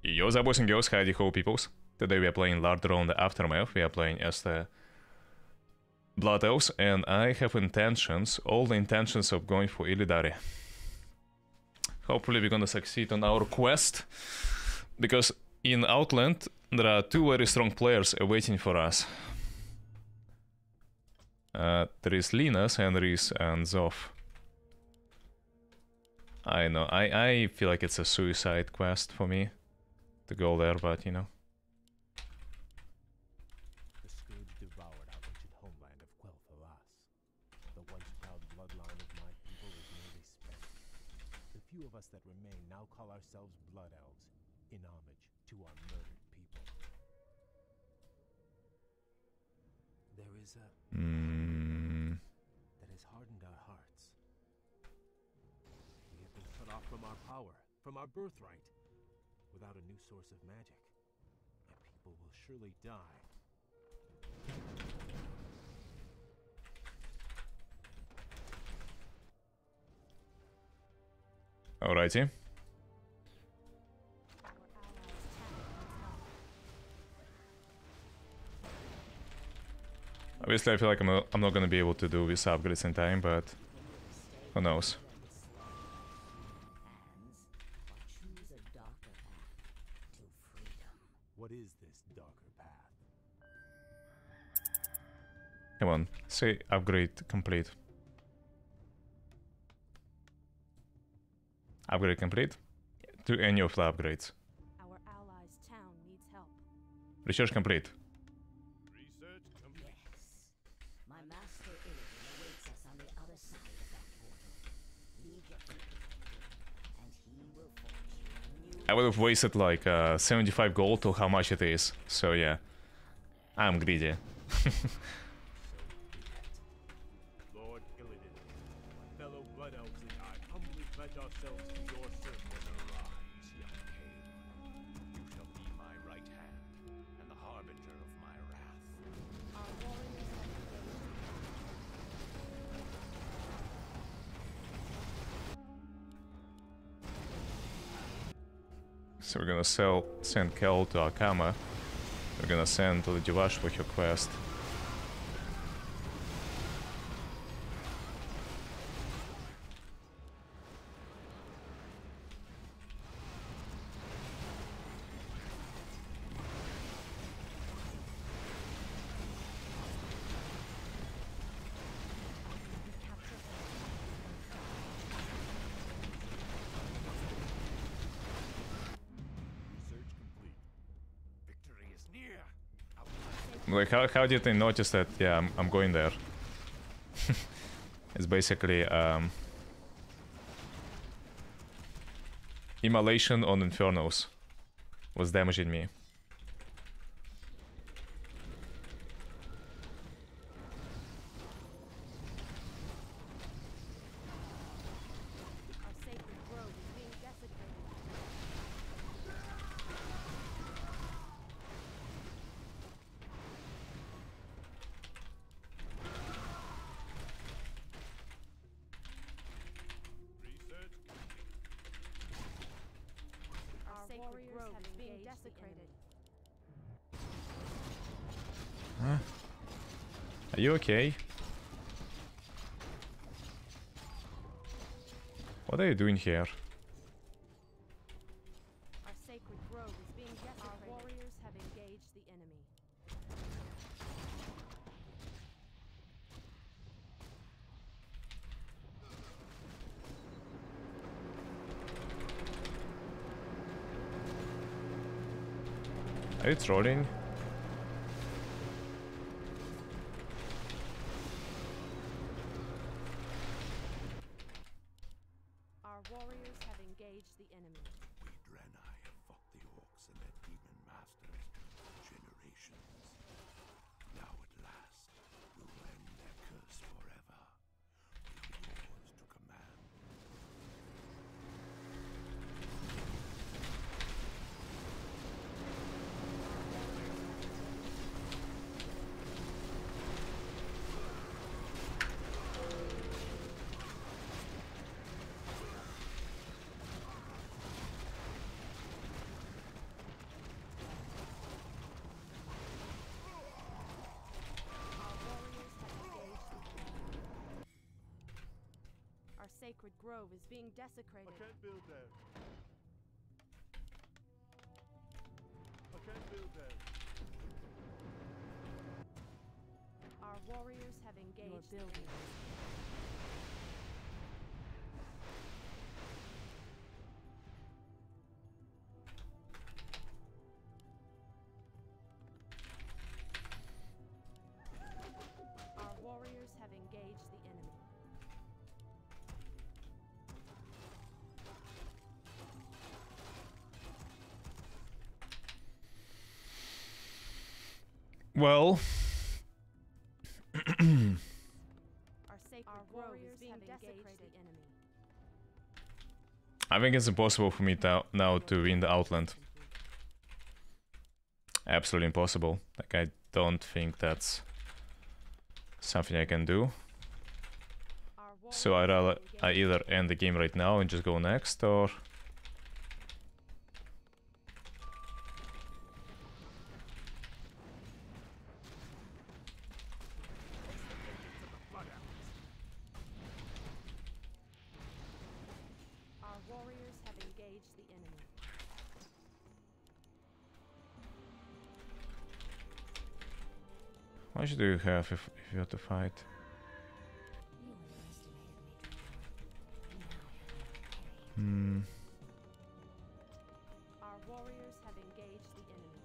Yo, the boys and girls, howdy ho peoples. Today we are playing Larder on the Aftermath. We are playing as the Blood Elves, and I have intentions, all the intentions of going for Illidari. Hopefully we're gonna succeed on our quest, because in Outland there are two very strong players awaiting for us. There is Linus and there is Zoff. I know, I feel like it's a suicide quest for me to go there, but you know. The scourge devoured our ancient homeland of Quel'Thalas. The once proud bloodline of my people is nearly spent. The few of us that remain now call ourselves Blood Elves, in homage to our murdered people. There is a that has hardened our hearts. We have been cut off from our power, from our birthright. Without a new source of magic, my people will surely die. Alrighty. Obviously I feel like I'm not gonna be able to do these upgrades in time, but who knows. What is this darker path? Come on, say upgrade complete. Upgrade complete? To any of the upgrades. Our allies' town needs help. Research complete. Research complete. Yes. My master Illidan awaits us on the other side of that portal. We get the and he will forge a new I would have wasted like 75 gold to how much it is, so yeah. I'm greedy. Lord Illidan, my fellow Blood Elves and I humbly pledge ourselves to your service. Arise, young Kael. You shall be my right hand, and the harbinger of my wrath. Our warriors have So we're gonna send Kel to Akama. We're gonna send Lady Vash for her quest. Research complete. Victory is near. Like, how did they notice that, yeah, I'm going there? It's basically, Immolation on Infernos was damaging me. our sacred grove is being desecrated. Research Our sacred grove is being desecrated. Are you okay? What are you doing here? Our sacred grove is being desecrated. Our warriors have engaged the enemy. Are you trolling? Our warriors have engaged the enemy. We Draenei have fought the orcs and their demon masters for generations. Now at last, we'll end their curse forever. We'll be yours to command. sacred grove is being desecrated. I can't build there. I can't build there. Our warriors have engaged the building. enemy. Our warriors have engaged the enemy. Well, Our warriors have engaged the enemy. I think it's impossible for me now to win the Outland. Absolutely impossible. Like, I don't think that's something I can do. So I either end the game right now and just go next, or... Our warriors have engaged the enemy. How much do you have if you have to fight? You underestimated me, Draco. Hmm. Our warriors have engaged the enemy.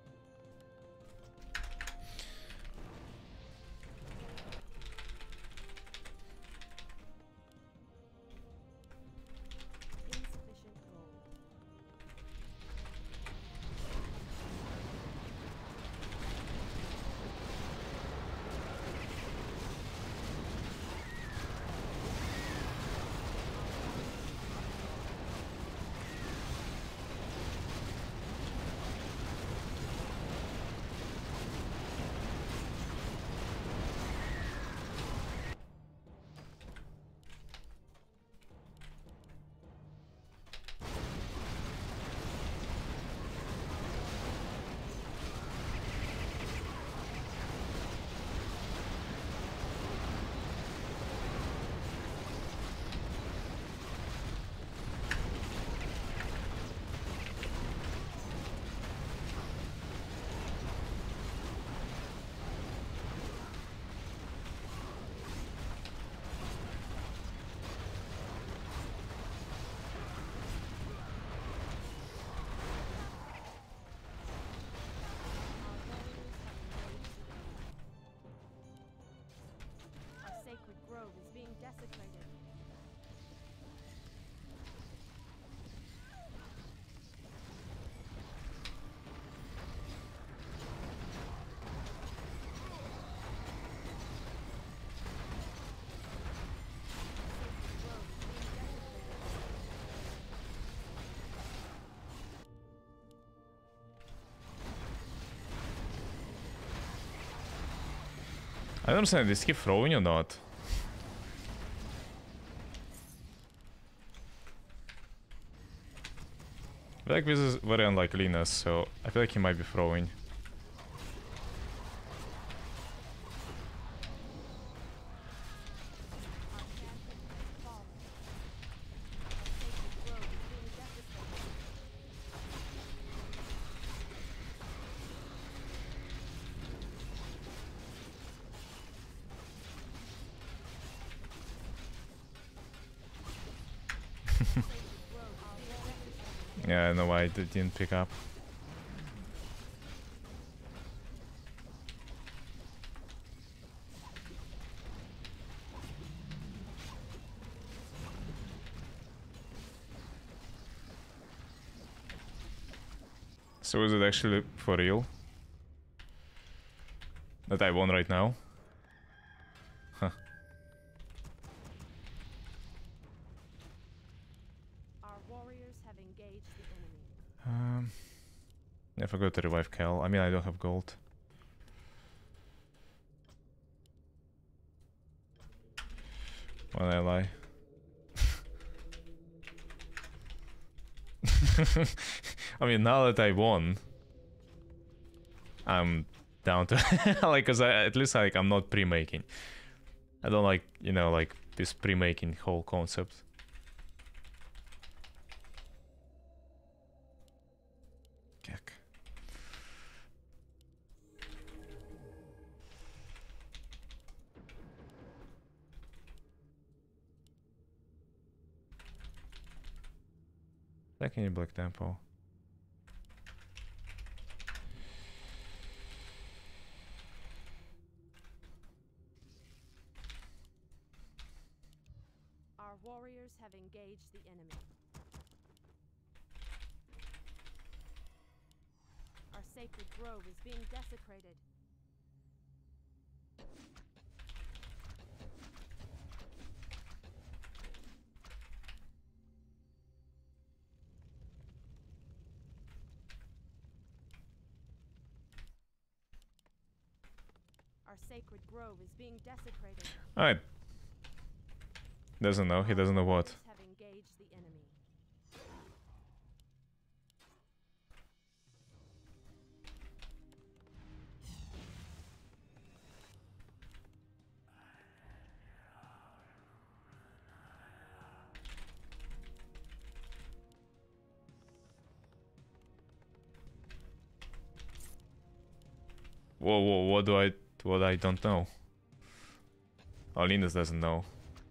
Insufficient gold. Our sacred grove is being desecrated. Sacred grove is being desecrated. I don't understand, did he keep throwing or not? I feel like this is very unlike Linus, so I feel like he might be throwing. Our champion has fallen. Our sacred grove is being desecrated. Sacred grove is being desecrated. Yeah, I know why it didn't pick up. So is it actually for real? That I won right now? Huh. Our warriors have engaged the enemy. I forgot to revive Cal. I mean, I don't have gold. Why did I lie? I mean, now that I won, I'm down to like, cause at least like I'm not pre-making. I don't like, you know, like this pre-making whole concept. Kek. Second Black Temple. Our warriors have engaged the enemy. Our sacred grove is being desecrated. Our sacred grove is being desecrated. Alright. Doesn't know, he doesn't know what. Have engaged the enemy. Whoa, whoa, what I don't know? Oh, Linus doesn't know.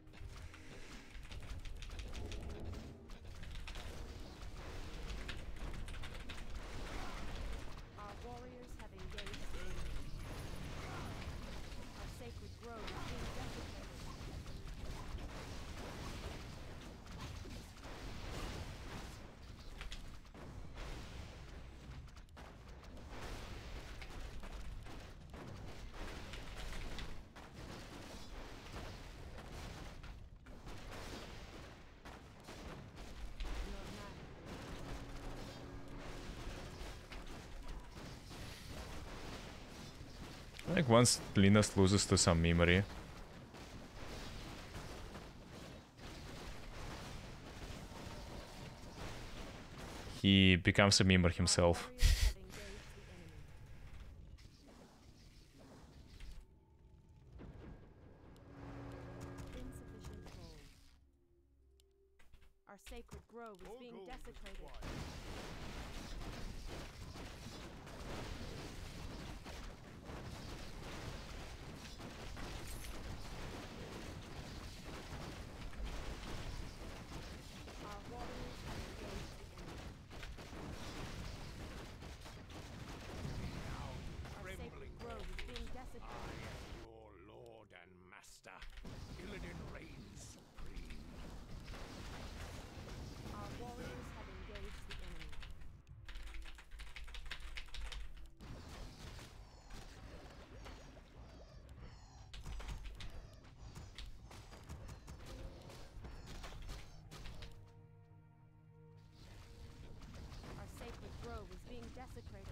Our warriors have engaged the enemy. Our sacred grove is being desecrated. Your man. Like once Linus loses to some memory. He becomes a member himself. Warriors have engaged the enemy. Insufficient gold. Our sacred grove is being desecrated. Our warriors have engaged the enemy. Our sacred grove is being desecrated. Your lord and master, Illidan reigns supreme. Our warriors have engaged the enemy. Our sacred grove is being desecrated.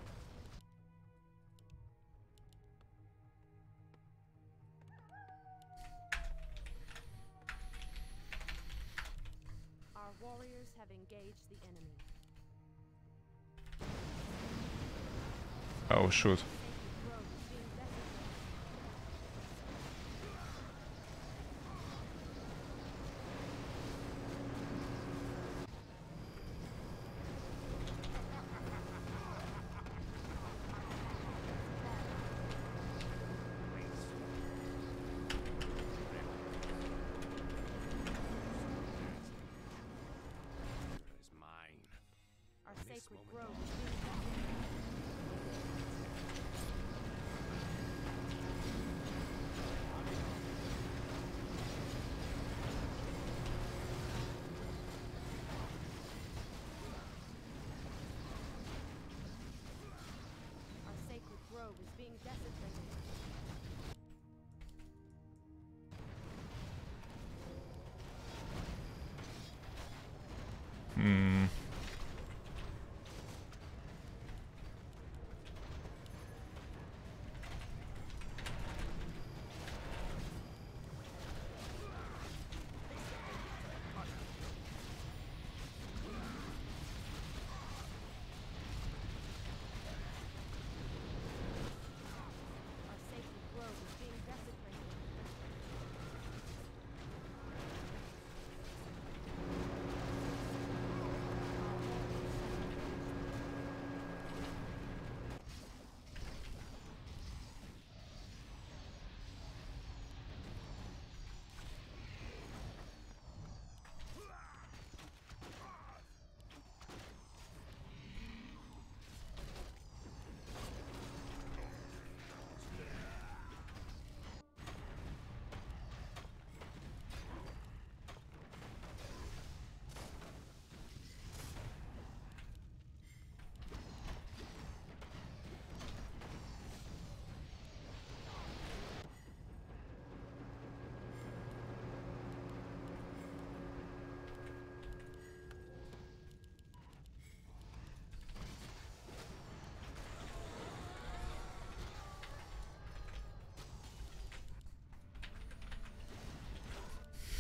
Our warriors have engaged the enemy. Oh shoot. Sacred grove is being desecrated. Is mine. Our sacred grove is being desecrated. Our sacred grove is being desecrated. Hmm. Our sacred grove is being desecrated.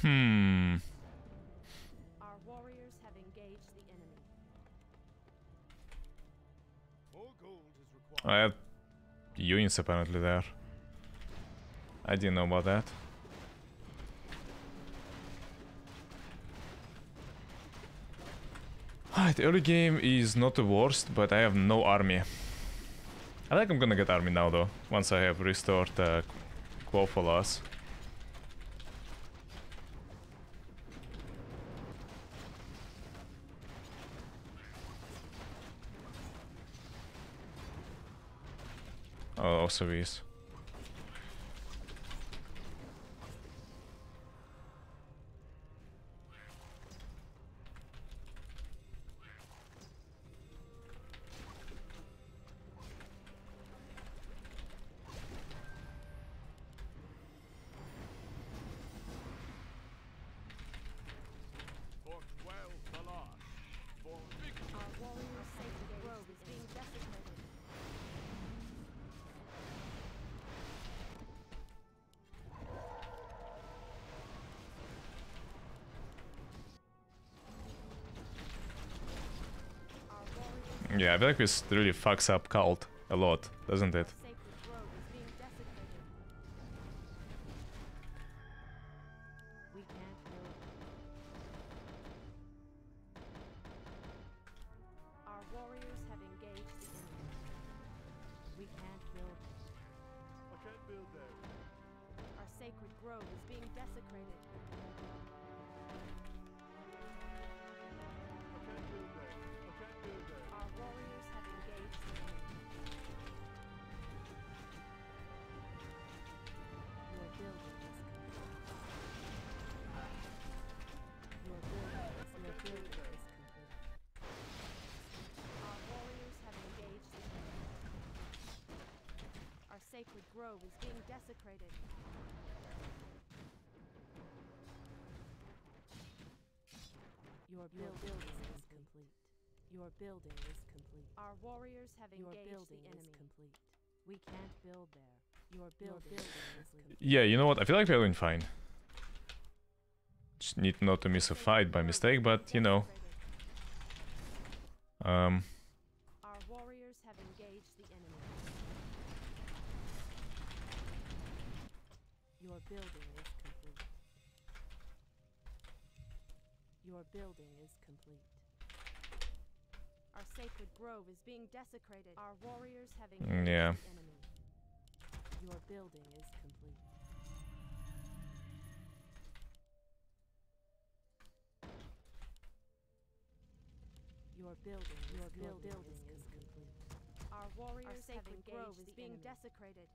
Our warriors have engaged the enemy. More gold is required. I have units apparently there. I didn't know about that. Alright, early game is not the worst, but I have no army. I think I'm gonna get army now though, once I have restored Quo for loss. Oh, also is. For 12 Balas. For victory. Our warriors' sacred grove is being desecrated. Our warriors' Yeah, I feel like this really fucks up Cult a lot, doesn't it? sacred grove is being desecrated. We can't build. Our warriors have engaged the enemy. We can't build. I can't build there. Our sacred grove is being desecrated. I can't build there. I can't build there. Our warriors have engaged the enemy. Your building is complete. Your building is complete. Our warriors have engaged the enemy. Our sacred grove is being desecrated. Your building is complete. Your building is complete. Our warriors have engaged the enemy. Complete. We can't build there. Your building is complete. Yeah, you know what? I feel like we're doing fine. Just need not to miss a fight by mistake, but you know. Our warriors have engaged the enemy. Your building is complete. Your building is complete. Our sacred grove is being desecrated. Our warriors have engaged Yeah. the enemy. Your building is complete. Your building is complete. Our warriors have engaged grove is being desecrated.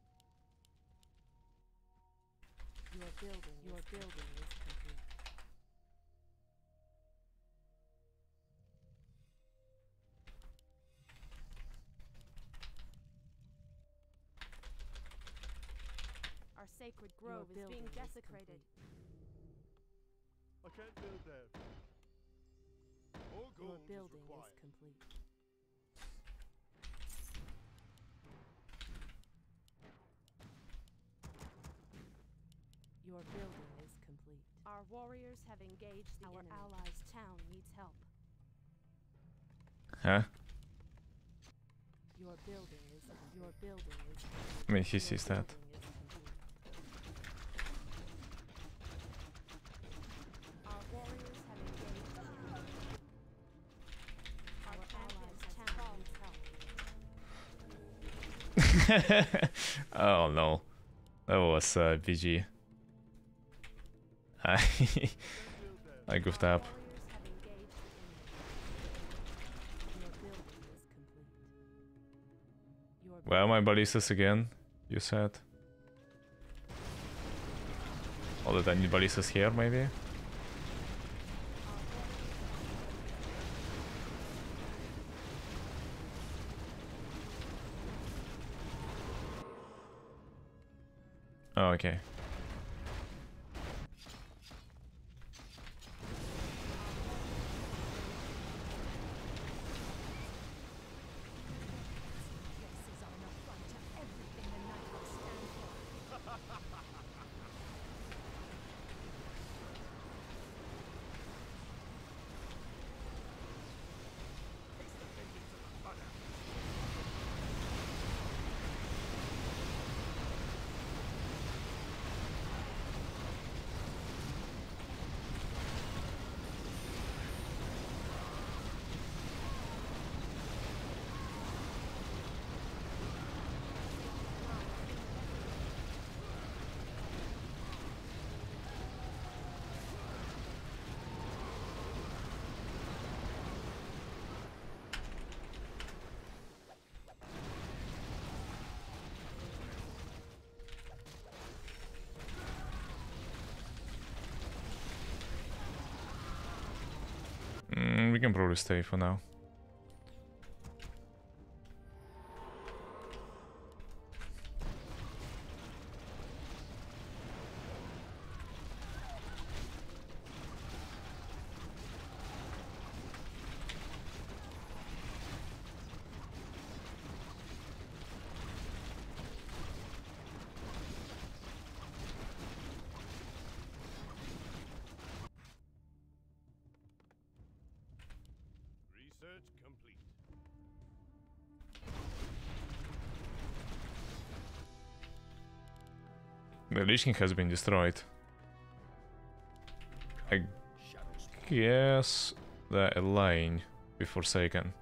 Your building is complete. Our sacred grove is being desecrated. I can't build there. More Your gold is building required. is complete. Your building is complete. Our warriors have engaged the enemy. Our allies' town needs help. Huh? Your building is complete. I mean, he sees that. Building is complete. Our warriors have engaged the enemy. Our allies' town needs help. Oh no. That was BG. I goofed up. Warriors have engaged the enemy. Your building is complete. Your Where are my ballistas again? You said? Oh, that I need ballistas here, maybe? Oh, okay. can probably stay for now. Research complete. The Lich King has been destroyed. I guess they're lying with Forsaken.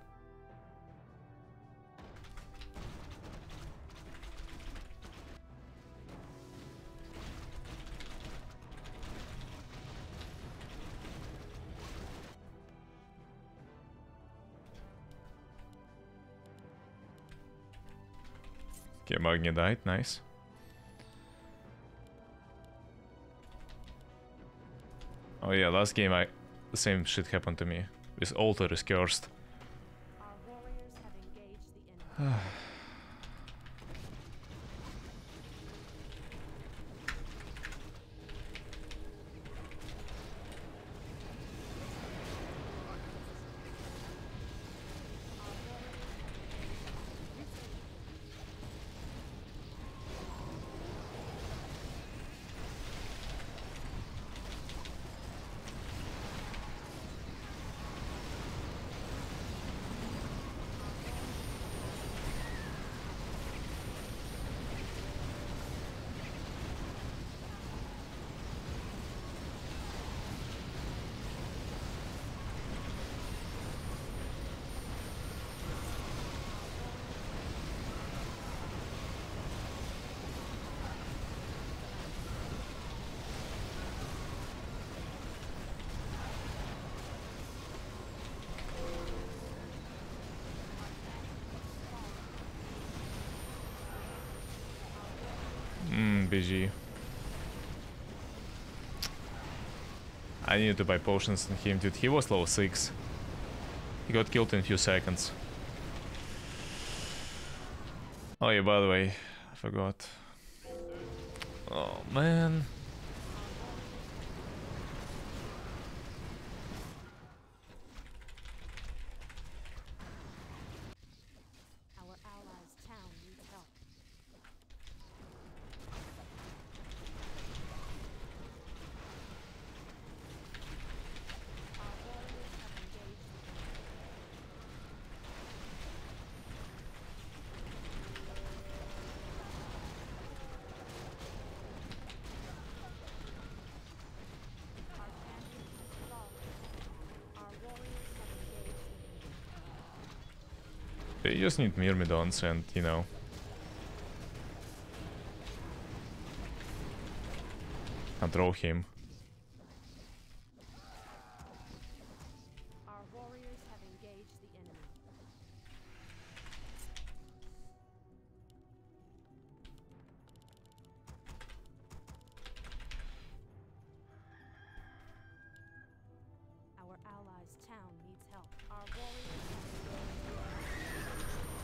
Okay, Magni died, nice. Oh yeah, last game the same shit happened to me. This altar is cursed. Our warriors have engaged the enemy. BG. I needed to buy potions on him, dude. He was level 6. He got killed in a few seconds. Oh yeah, by the way, I forgot. Oh man. Our allies' town needs help. Our warriors have engaged the enemy. Our champion has fallen. Our warriors have engaged the enemy. They just need Myrmidons and, you know. Control him. Our warriors have engaged the enemy. Our allies' town needs help. Our warriors have engaged the enemy.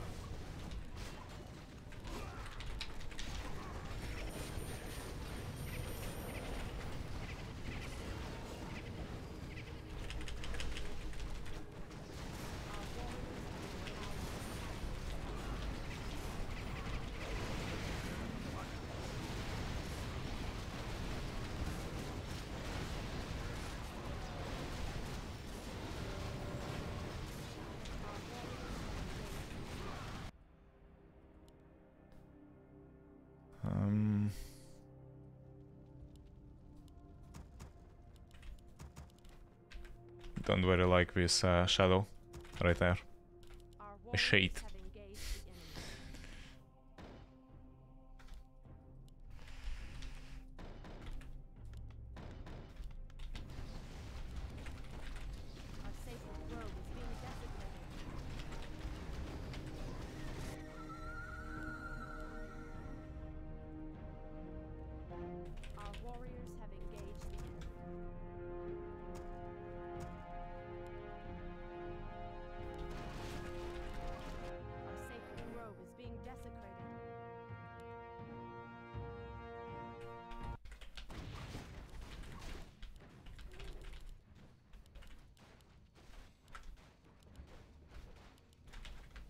Don't really like this shadow right there. Our A shade. warriors have engaged the enemy. Our sacred grove is being desecrated. Our warriors have engaged the enemy.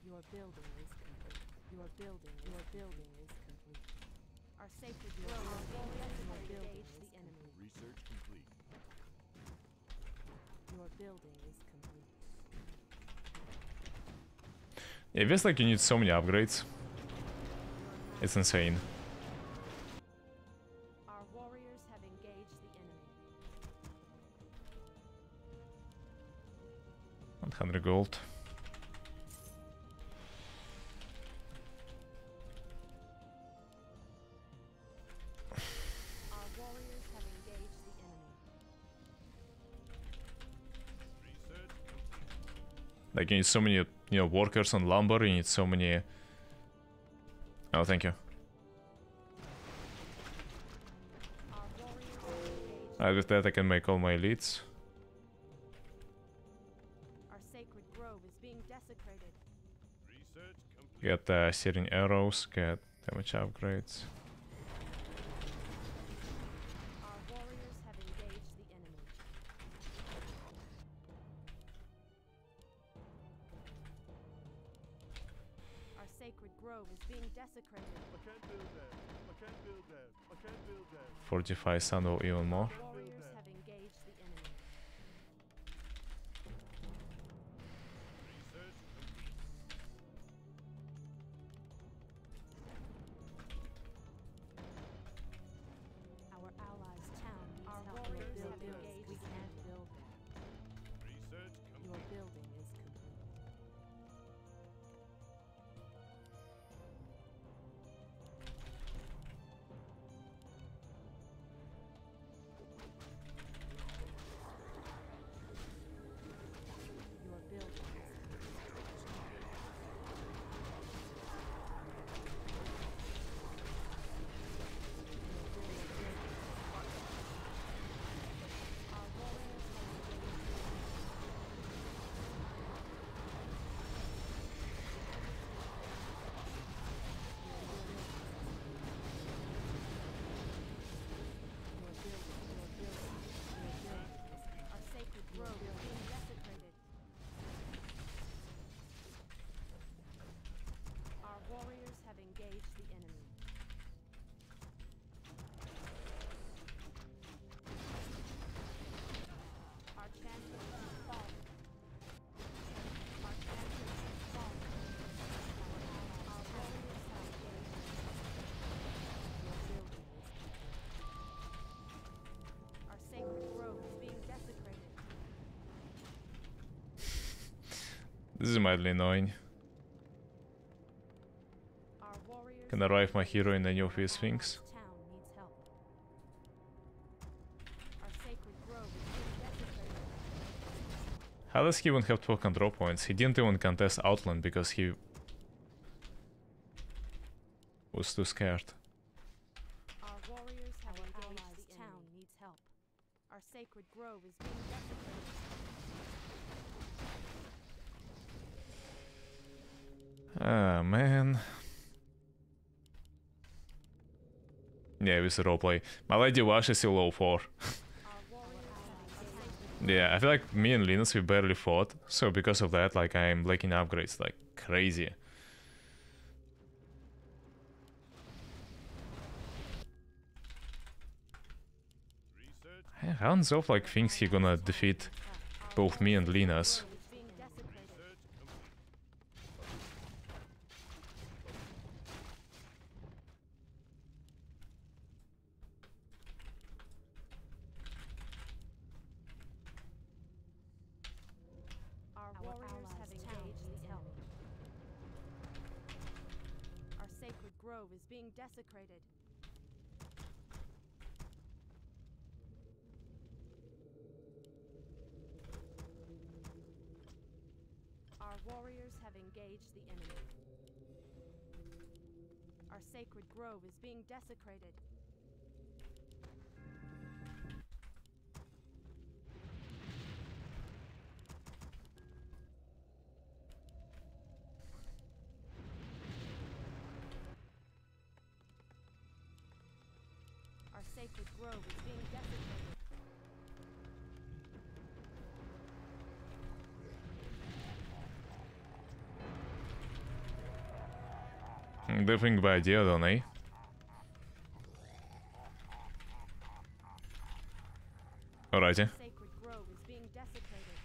Your building is complete. Your building is complete. Our sacred grove is being desecrated. Engage the enemy. Research complete. Your building is complete. Yeah, it feels like you need so many upgrades. It's insane. Our warriors have engaged the enemy. 100 gold. Our warriors have engaged the enemy. Like you need so many, you know, workers on lumber. You need so many. Oh, thank you. Our warriors have engaged. With that, I can make all my elites. Our sacred grove is being desecrated. Research complete. Get searing arrows. Get damage upgrades. Our warriors have engaged the enemy. Our sacred grove is being desecrated. I can't build there. I can't build there. I can't build there. Fortify Sandal even more. Our warriors have engaged the enemy. Research complete. Our allies' town needs help. Warriors have engaged. We can't build there. Research Your complete. building is complete. Your building is Our warriors have engaged. Our sacred grove is being desecrated. Our warriors have engaged the enemy. Our champion has fallen. Our champion has fallen. Our warriors have engaged. Your building is complete. Our sacred grove is being desecrated. This is mildly annoying. Our warriors Can I revive my hero in any of these things? town needs help. Our sacred grove is being desecrated. How does he even have 12 control points? He didn't even contest Outland because he was too scared. Our warriors have engaged. The town needs help. Our sacred grove is being desecrated. Ah, man. Yeah, with the roleplay. My Lady Wash is still low 4. Our warriors have engaged. Yeah, I feel like me and Linus, we barely fought. So because of that, like, I'm lacking upgrades like crazy. Research. How Zoff like thinks he gonna defeat both me and Linus. Grove is being desecrated. Research complete. Our warriors have engaged. The help. Our sacred grove is being desecrated. Our warriors have engaged the enemy. Our sacred grove is being desecrated. Our sacred grove is being desecrated. Differing by idea, don't I? Alrighty. Sacred grove is being desecrated.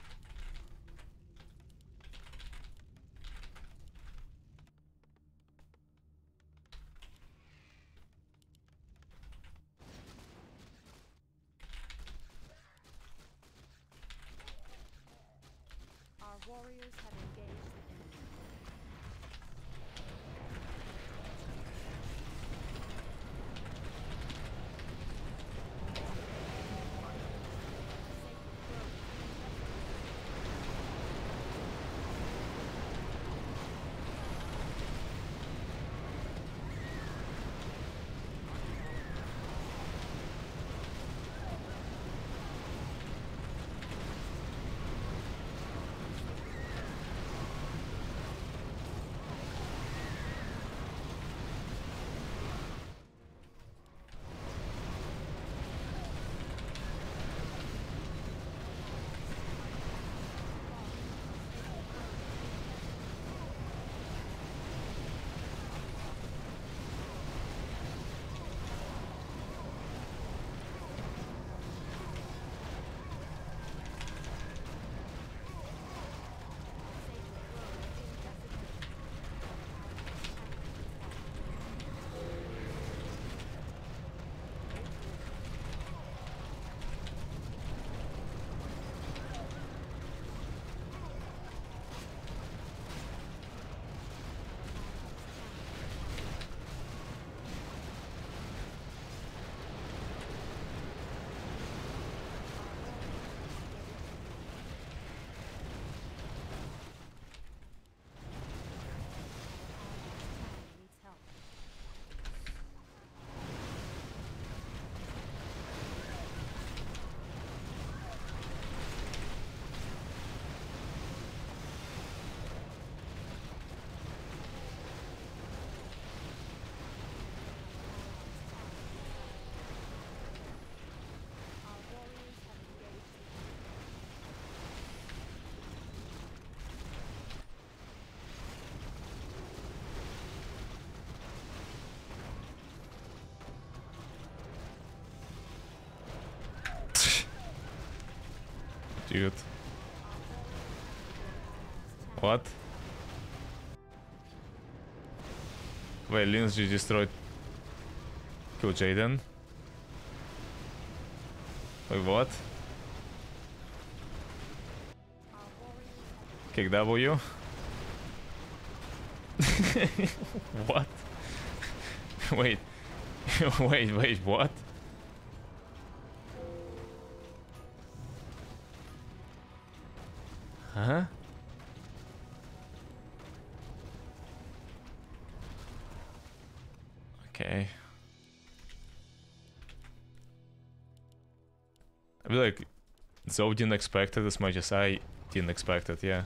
Our warriors have engaged the enemy. Needs help. Our warriors have engaged the enemy. Dude. What? Wait, Linus just destroyed... Kill Jaden? Wait, what? Kick W? What? Wait. wait, what? Huh? Okay. I feel like Zoe didn't expect it as much as I didn't expect it, yeah.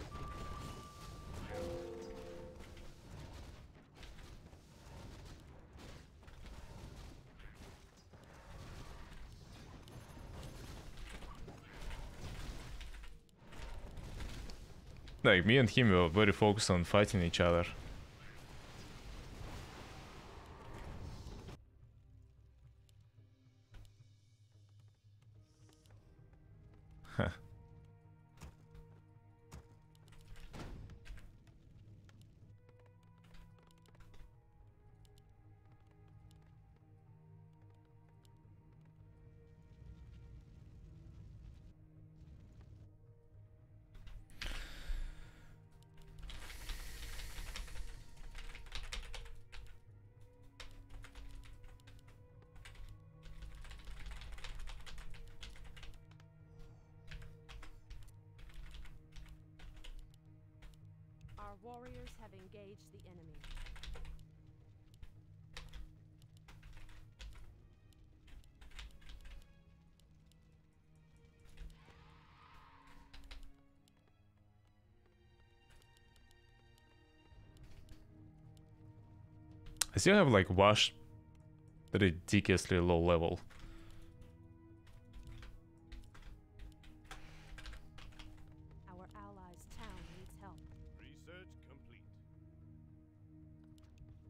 Like, me and him were very focused on fighting each other. Huh. Our warriors have engaged the enemy. I still have like Wash ridiculously low level. Our allies' town needs help. Research complete.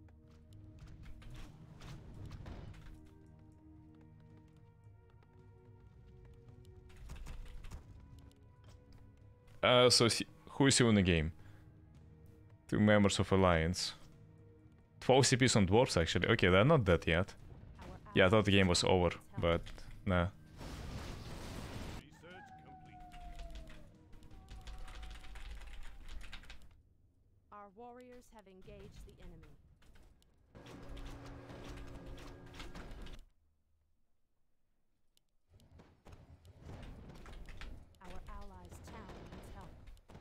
Who is you in the game? 2 members of Alliance. 12 CPs on dwarves actually. Okay, they're not dead yet. Yeah, I thought the game was over, but nah. Our warriors have engaged the enemy. Our allies' town needs help.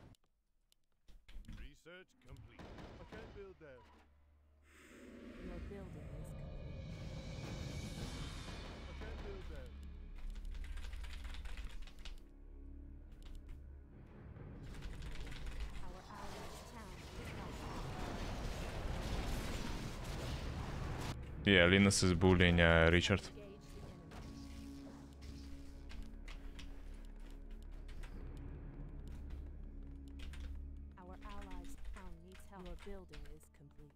Research complete. I can't build there. Your building is complete. I can't build there. Our allies' town needs help. Yeah, Linus is bullying Richard. Engage the enemy. Our allies' town needs help. Your building is complete.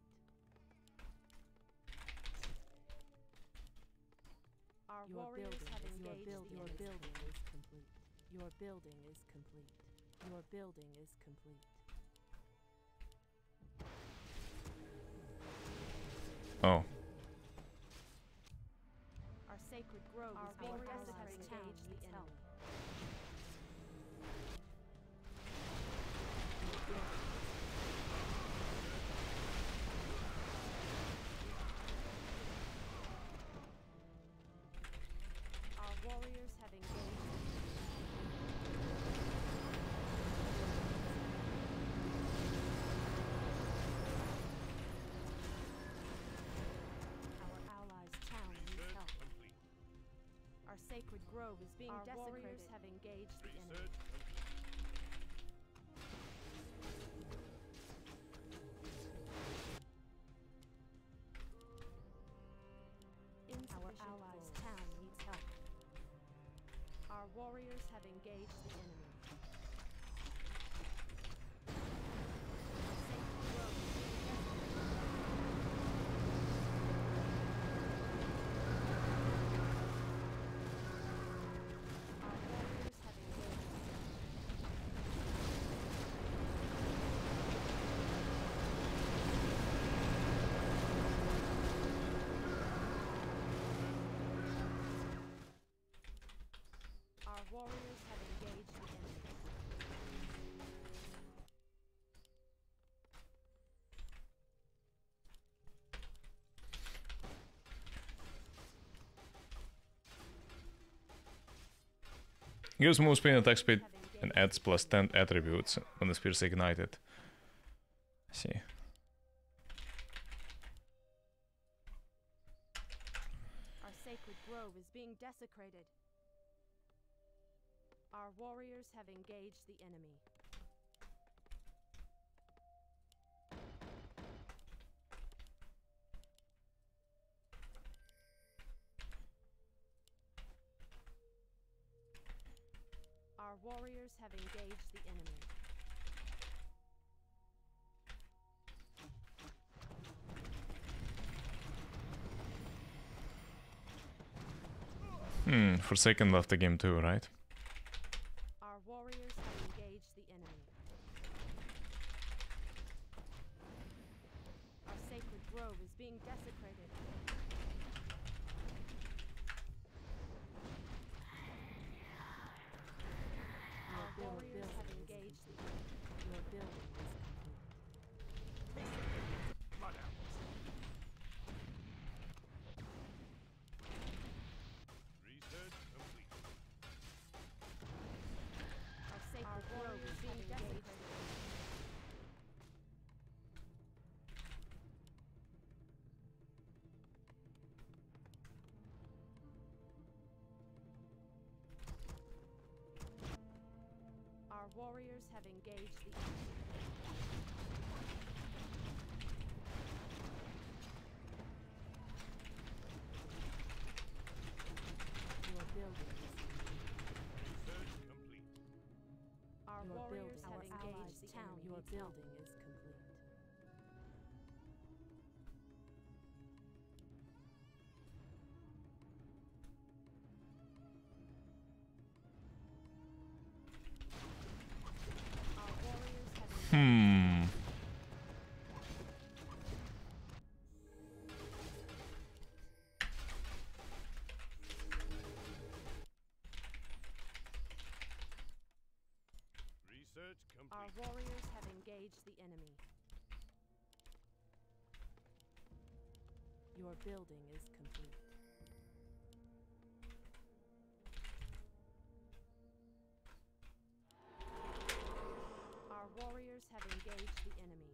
Our warriors have engaged the enemy. Your building is complete. Your building is complete. Your building is complete. Oh. Our sacred grove is being desecrated. Town needs help. Our warriors have engaged. Our allies' town needs help. Our sacred grove is being desecrated. Our warriors have engaged the enemy. Our allies' town needs help. Our warriors have engaged the enemy. Our sacred grove is being desecrated. Our warriors have engaged. Our warriors have engaged the enemy. Gives move speed and attack speed and adds plus 10 attributes when the spear is ignited. I see. Our sacred grove is being desecrated. Our warriors have engaged the enemy. Our warriors have engaged the enemy. Forsaken left the game too, right? Our warriors have engaged the enemy. Our sacred grove is being desecrated. Our warriors have engaged the enemy. Your building is complete. Blood apples. Research complete. Our sacred grove is being desecrated. Our warriors have engaged the enemy. Your building is Research complete. Our warriors have engaged the town. Your building is complete. Our warriors have engaged the enemy. Your building is complete. Our warriors have engaged the enemy.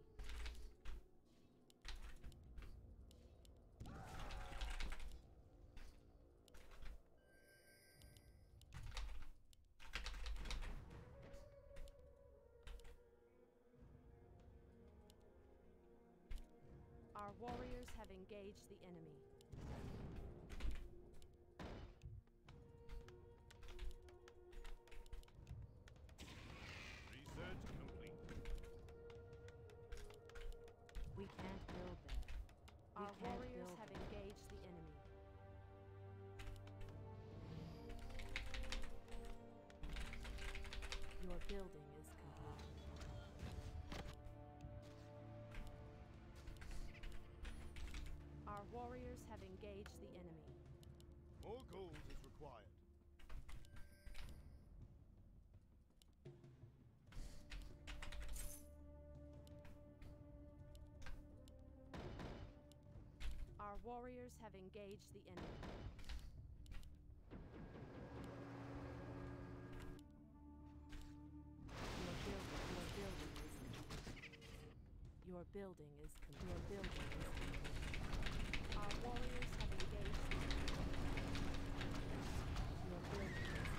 Our warriors have engaged the enemy. Research complete. We can't build there. Our warriors have engaged the enemy. Your building is complete. Our warriors have engaged the enemy. More gold is required. Our warriors have engaged the enemy. Your building is complete. Our warriors have engaged the enemy. Your building is complete.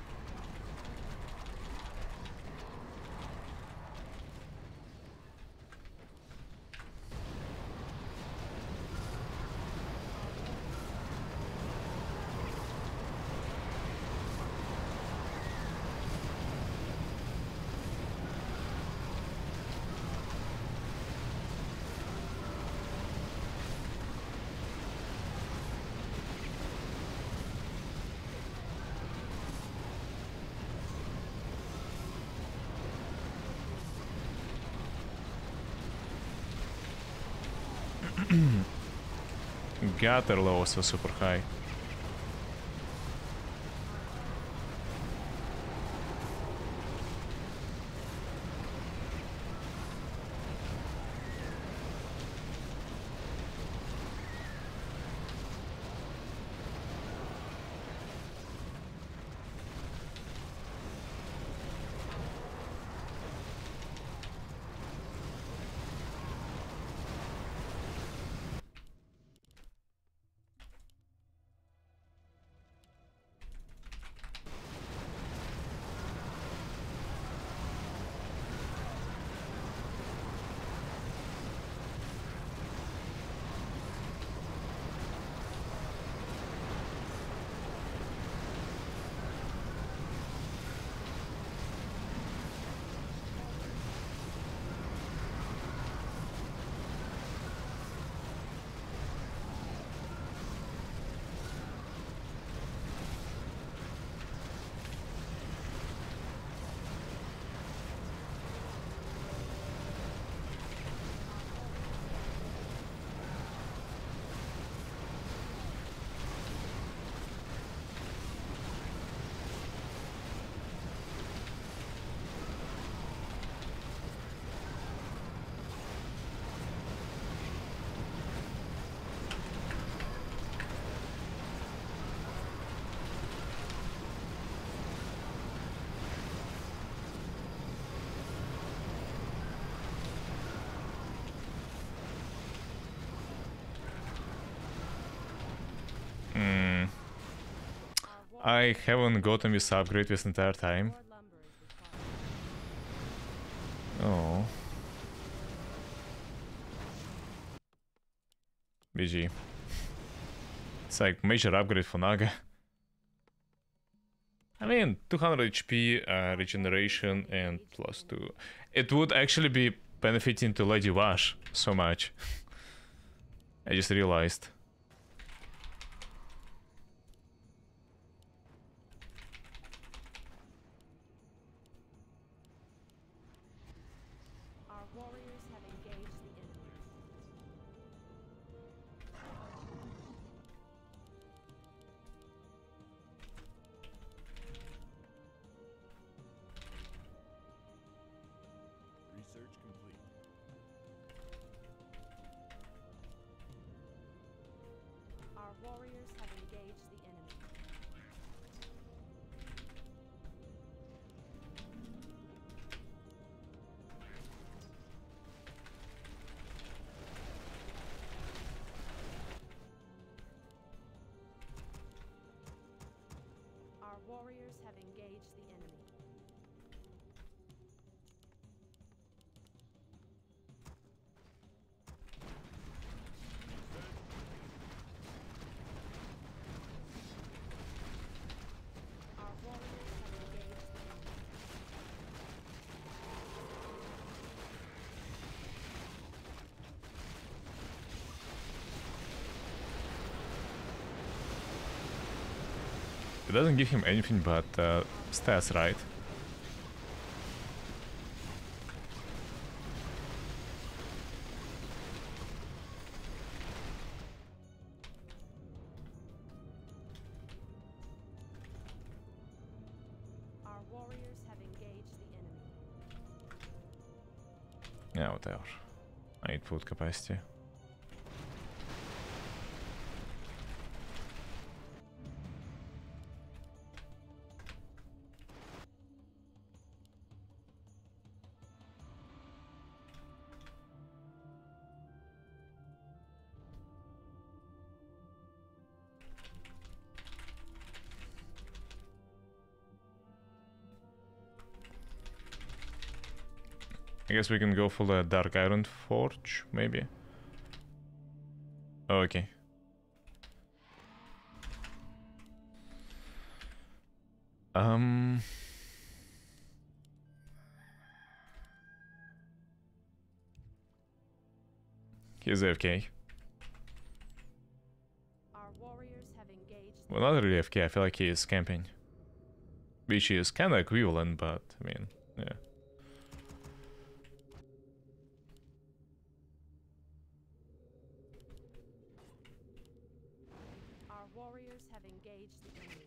Gutter levels are super high. I haven't gotten this upgrade this entire time. More lumber is required. Oh. BG. It's like major upgrade for Naga. I mean, 200 HP regeneration and +2. It would actually be benefiting to Lady Vash so much. I just realized. Our warriors have engaged the enemy. warriors have engaged the enemy. Our warriors have engaged the enemy. Our warriors have engaged the enemy. It doesn't give him anything but stats, right? Our warriors have engaged the enemy. Yeah, whatever. I need food capacity. I guess we can go for the Dark Iron Forge, maybe. Oh, okay. He's AFK. Our warriors have engaged. Well, not really AFK, I feel like he is camping. Which is kinda equivalent, but, I mean, yeah. Our warriors have engaged the enemy.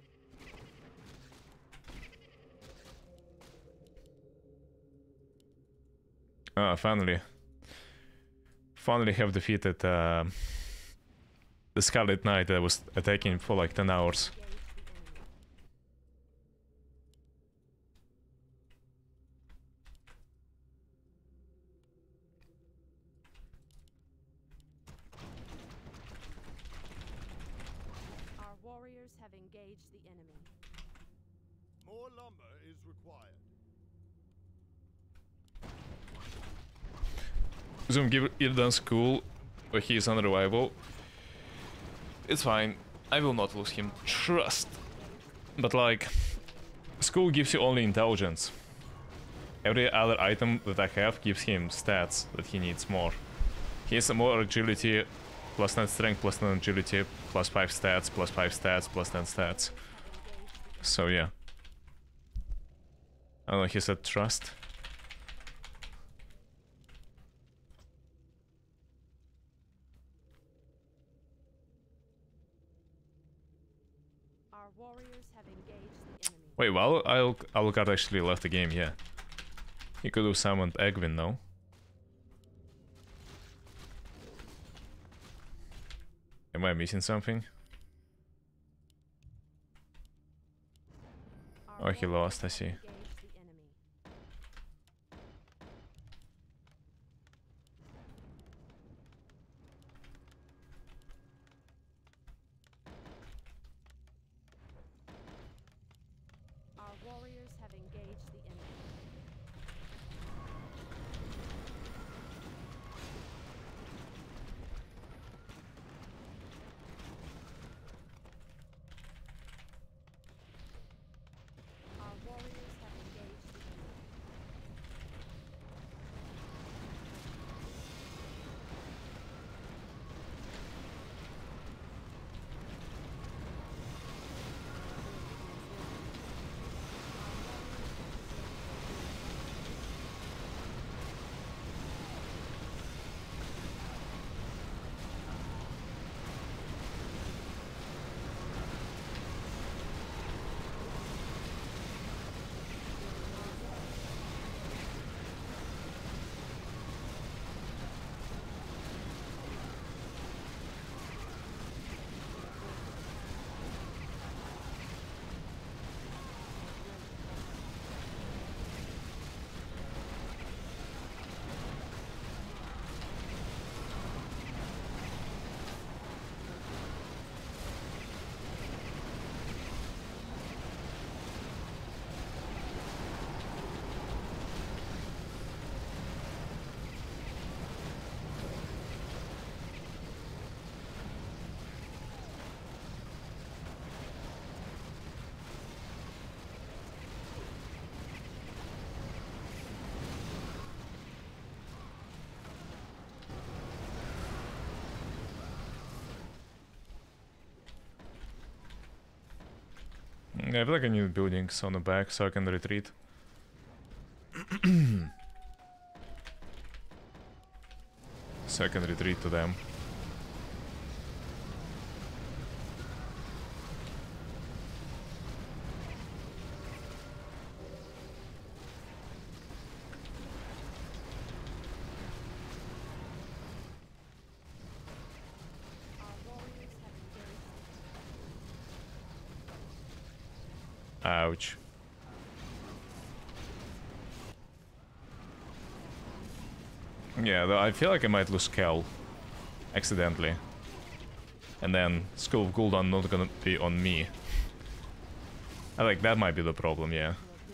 Finally. Finally have defeated the Scarlet Knight that was attacking for like 10 hours. Engaged the enemy. Our warriors have engaged the enemy. More lumber is required. Zoom give Illidan's school, but he is on revival. It's fine. I will not lose him. Trust. But like, school gives you only intelligence. Every other item that I have gives him stats that he needs more. He has more agility, plus 9 strength, plus 9 agility, plus 5 stats, plus 5 stats, plus 10 stats. So yeah. I don't know, he said trust. Our warriors have engaged the enemy. Wait, well, Alucard actually left the game, yeah. He could have summoned Egwin, no? Am I missing something? Our Oh, he warriors lost, I have see. engaged the enemy. Our warriors have engaged the enemy. Our warriors Yeah, I feel like I need buildings on the back so I can retreat. So I can retreat to them. Ouch. Yeah, though I feel like I might lose Kel accidentally. And then Skull of Gul'dan not gonna be on me. I think that might be the problem, yeah.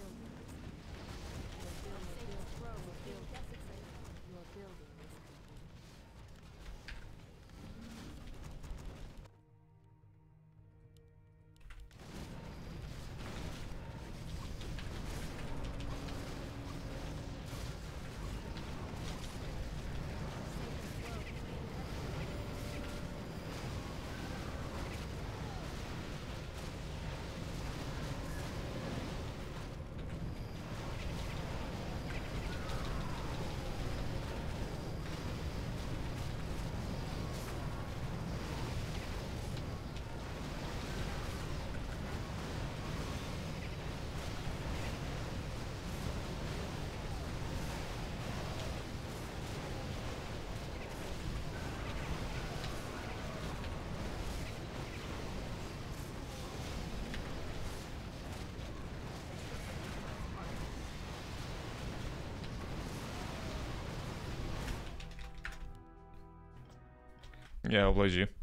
Yeah, oblige you.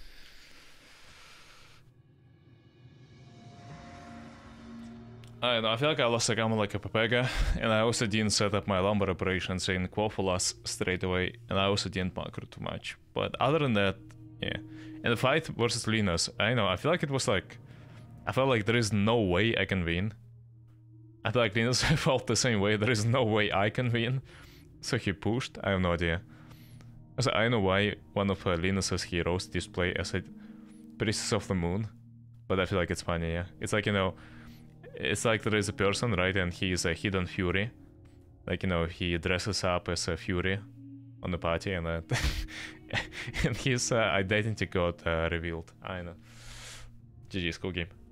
I don't know, I feel like I lost a gamma like a Pepega, and I also didn't set up my lumber operations in Quafulas straight away, and I also didn't macro too much. But other than that, yeah. In the fight versus Linus, I know, I feel like it was like... I felt like there is no way I can win. I feel like Linus felt the same way, there is no way I can win. So he pushed, I have no idea. So I know why one of Linus's heroes display as a Priestess of the Moon, but I feel like it's funny, yeah. It's like, you know, it's like there is a person, right, and he is a hidden fury. Like, you know, he dresses up as a fury on the party, and and his identity got revealed. I know. GG's, cool game.